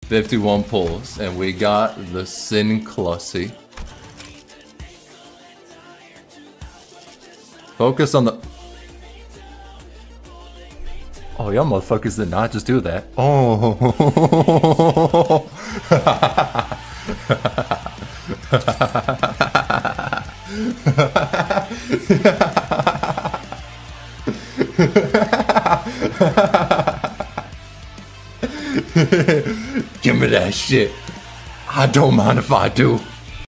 51 pulls, and we got the Sin Clussy. Focus on the... Oh, y'all motherfuckers did not just do that. Oh. Give me that shit. I don't mind if I do.